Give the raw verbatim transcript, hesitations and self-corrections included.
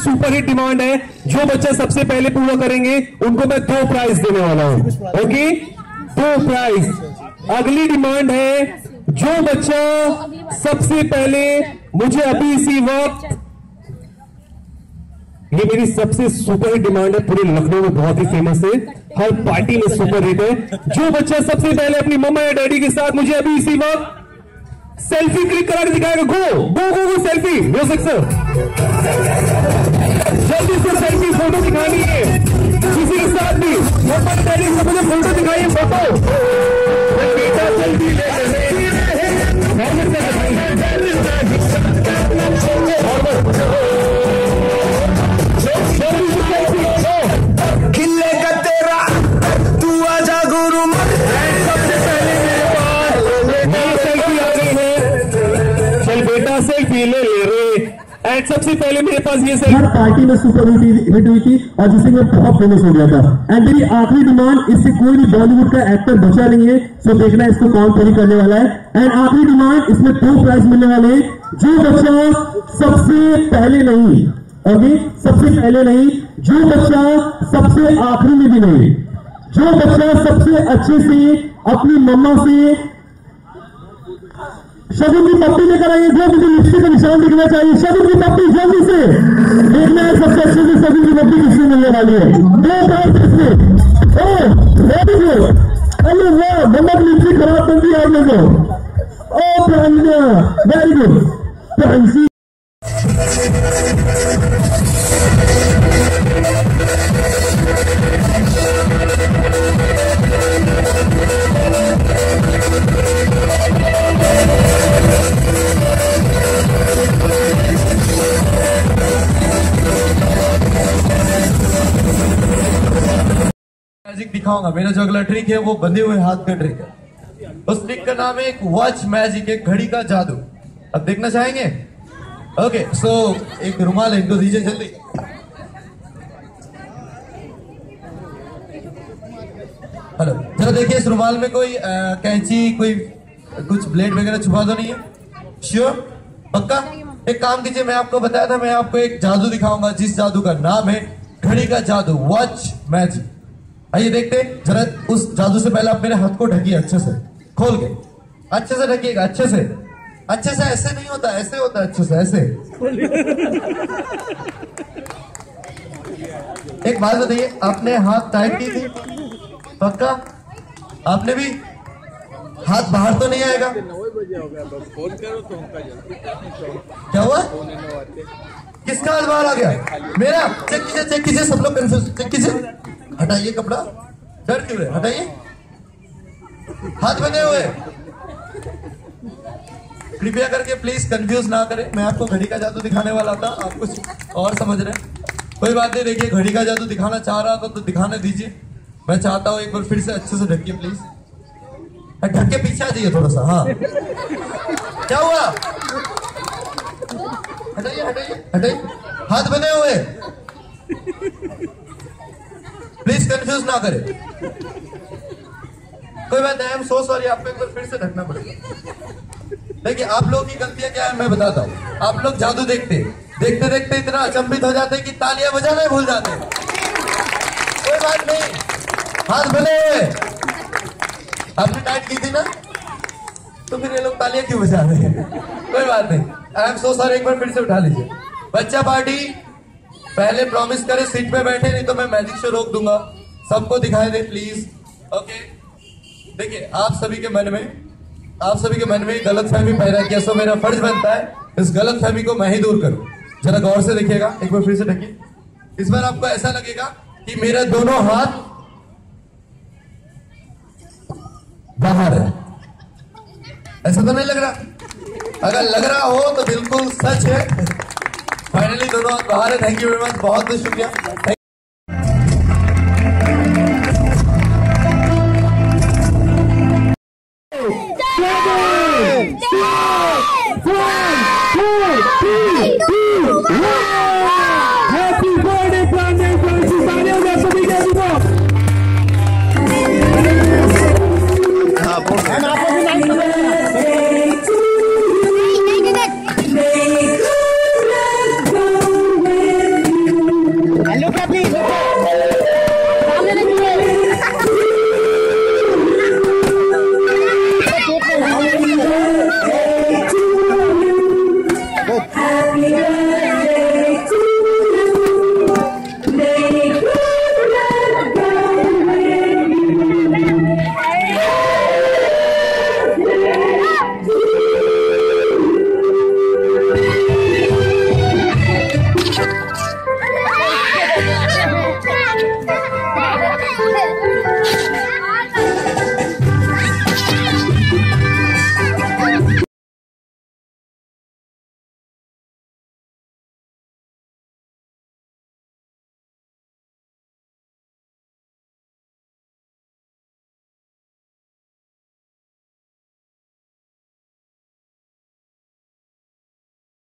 Super hit demand है, जो बच्चा सबसे पहले पूरा करेंगे उनको मैं दो प्राइज देने वाला हूं। ओके, दो प्राइज। अगली डिमांड है, जो बच्चा सबसे पहले मुझे अभी इसी वक्त, ये मेरी सबसे सुपर हिट डिमांड है, पूरे लखनऊ में बहुत ही फेमस है, हर पार्टी में सुपर हिट है। जो बच्चा सबसे पहले अपनी मम्मा या डैडी के साथ मुझे अभी इसी वक्त सेल्फी क्लिक करा के दिखाएगा, go go go go selfie, music sir, जल्दी से सेल्फी फोटो दिखानी है किसी के साथ भी, मम्मा डैडी से मुझे फोटो दिखाइए, फोटो बेटा सेल्फी ले खिलेगा तेरा तू आजा गुरु। सबसे पहले मेरे पास सेल्फी आ गई है, चल बेटा सेल्फी ले ले रे। एंड सबसे पहले मेरे पास ये सेल्फी पार्टी में सुपर हिट हुई थी और जिससे मैं बहुत फेमस हो गया था। एंड मेरी आखिरी डिमांड, इससे कोई भी बॉलीवुड का एक्टर बचा नहीं है, सो देखना इसको कौन पूरी करने वाला है। एंड आखिरी डिमांड, इसमें दो प्राइज मिलने वाले हैं, जो बच्चा सबसे पहले नहीं, ओके, सबसे पहले नहीं, जो बच्चा सबसे आखिरी में भी नहीं, जो बच्चा सबसे अच्छे से अपनी मम्मा से शगुन की पप्पी लेकर आइए, जो मुझे लिपस्टिक का निशान दिखना चाहिए, शगुन की पप्पी जल्दी से देखना है सबसे अच्छे से शगुन की पप्पी किससे मिलने वाली है। दो प्राइज इसमें, वेरी गुड, अरे वाह, मम्मा की लिपस्टिक खराब कर दी आपने को, ओ Pranjana, very good Pransi. Magic दिखाऊंगा। मेरा जो अगला ट्रिक है वो बंधे हुए हाथ का ट्रिक है। उस ट्रिक का नाम है एक वॉच मैजिक, एक घड़ी का जादू। अब देखना चाहेंगे? ओके, सो एक रुमाल इनको दीजिए जल्दी। हेलो, जरा देखिए इस रुमाल में कोई आ, कैंची, कोई कुछ ब्लेड वगैरह छुपा तो नहीं है? श्योर? पक्का? एक काम कीजिए, मैं आपको बताया था, मैं आपको एक जादू दिखाऊंगा जिस जादू का नाम है घड़ी का जादू, वॉच मैजिक। आइए देखते हैं जरा। उस जादू से पहले आप मेरे हाथ को ढकिए अच्छे से, खोल के अच्छे से ढकिएगा, अच्छे से, अच्छे से। ऐसे नहीं होता, ऐसे होता है, अच्छे से ऐसे। एक बात बताइए, आपने हाथ टाइट की थी? पक्का? आपने भी? हाथ बाहर तो नहीं आएगा? क्या हुआ? किसका हाथ बाहर आ गया? मेरा? चेक कीजिए, चेक कीजिए, सब लोग कंफ्यूज, चेक कीजिए। हटाइए कपड़ा, डर क्यों है? हटाइए, हाथ बंधे हुए। कृपया करके प्लीज कंफ्यूज ना करें, मैं आपको घड़ी का जादू दिखाने वाला था, आप कुछ और समझ रहे हैं। कोई बात नहीं, देखिए घड़ी का जादू दिखाना चाह रहा था तो दिखाने दीजिए। मैं चाहता हूं एक बार फिर से अच्छे से ढकिए प्लीज, ढक के पीछे आ जाइए थोड़ा सा। हाँ, क्या हुआ? हटाइए हटाइए हटाइए, हाथ बंधे हुए, प्लीज कंफ्यूज ना करें। कोई बात नहीं, आई एम सो सॉरी, आपको एक बार फिर से ढकना पड़ेगा। देखिए आप लोगों की गलतियां क्या है मैं बताता हूँ। आप लोग जादू देखते देखते देखते इतना अचंभित हो जाते हैं कि तालियां बजाना भूल जाते हैं। कोई बात नहीं, हाथ बने हुए, आपने टाइट की थी ना, तो फिर ये लोग तालियां क्यों बजा रहे हैं? कोई बात नहीं, आई एम सो सॉरी, एक बार फिर से उठा लीजिए। बच्चा पार्टी पहले प्रॉमिस करे सीट पे बैठे, नहीं तो मैं मैजिक शो रोक दूंगा। सबको दिखाई दे प्लीज। ओके, देखिए आप सभी के मन में आप सभी के मन में गलत फहमी पैदा किया, सो मेरा फर्ज बनता है इस गलत फहमी को मैं ही दूर करूं। जरा गौर से देखिएगा, एक बार फिर से देखिए। इस बार आपको ऐसा लगेगा कि मेरे दोनों हाथ बाहर है। ऐसा तो नहीं लग रहा? अगर लग रहा हो तो बिल्कुल सच है। फाइनली दोनों हाथ बाहर है। थैंक यू वेरी मच, बहुत बहुत शुक्रिया।